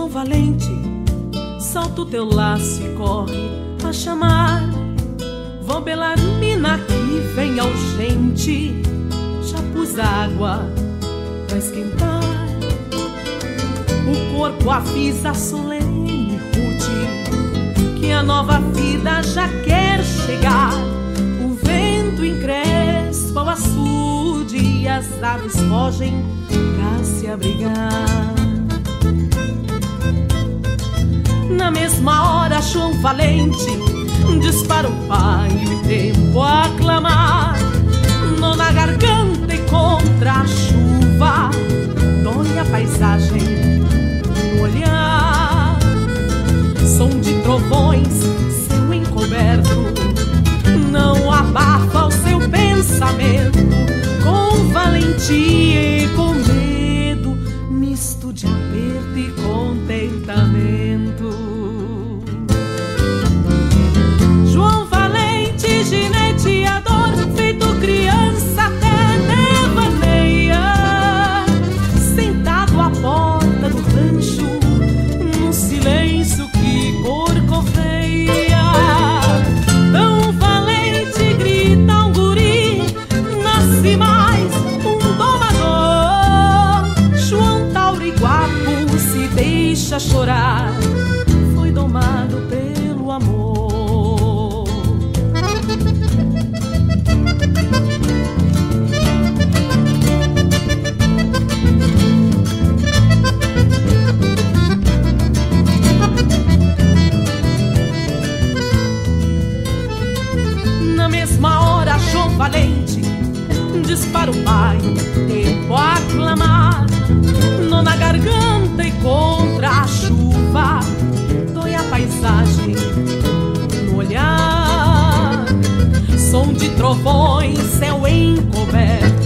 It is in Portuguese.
João Valente, solta o teu laço e corre a chamar. Vó Belarmina que vem ao gente, já pus água pra esquentar. O corpo avisa solene rude que a nova vida já quer chegar. O vento encrespa o açude e as aves fogem pra se abrigar. Na mesma hora João Valente dispara o paio e tempo a clamar. Nona garganta e contra a chuva dói a paisagem no olhar. Som de trovões, céu encoberto não abafa o seu pensamento. Com valentia e com medo, misto de aperto e contentamento. João Valente, gineteador, feito criança até devaneia, sentado à porta do rancho, num silêncio que corcoveia. Tão valente grita um guri, nasce mais um domador. João Tauriguapo se deixa chorar, foi domado pelo amor. Na mesma hora João Valente dispara o paio, tempo a clamar. Nona garganta e contra a chuva dói a paisagem no olhar. Som de trovões, céu encoberto